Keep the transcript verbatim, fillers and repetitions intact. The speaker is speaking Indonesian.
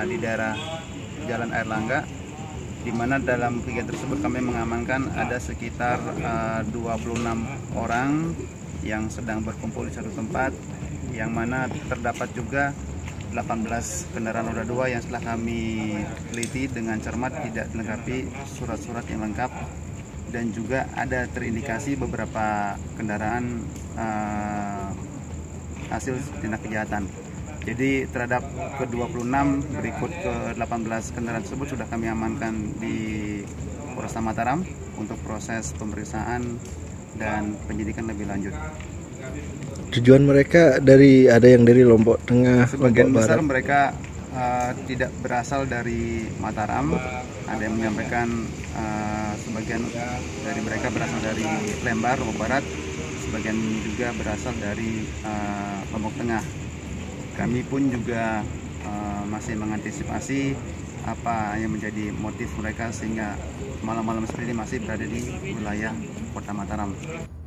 di daerah Jalan Airlangga, di mana dalam kegiatan tersebut kami mengamankan ada sekitar uh, dua puluh enam orang yang sedang berkumpul di satu tempat, yang mana terdapat juga delapan belas kendaraan roda dua yang setelah kami teliti dengan cermat tidak dilengkapi surat-surat yang lengkap, dan juga ada terindikasi beberapa kendaraan uh, hasil tindak kejahatan. Jadi terhadap ke dua puluh enam berikut ke delapan belas kendaraan tersebut sudah kami amankan di Polresta Mataram untuk proses pemeriksaan dan penyidikan lebih lanjut. Tujuan mereka dari ada yang dari Lombok Tengah, sebagian Lombok besar Barat. mereka uh, tidak berasal dari Mataram. Ada yang menyampaikan uh, sebagian dari mereka berasal dari Lembar, Lombok Barat, sebagian juga berasal dari uh, Lombok Tengah. Kami pun juga uh, masih mengantisipasi apa yang menjadi motif mereka sehingga malam-malam seperti ini masih berada di wilayah Kota Mataram.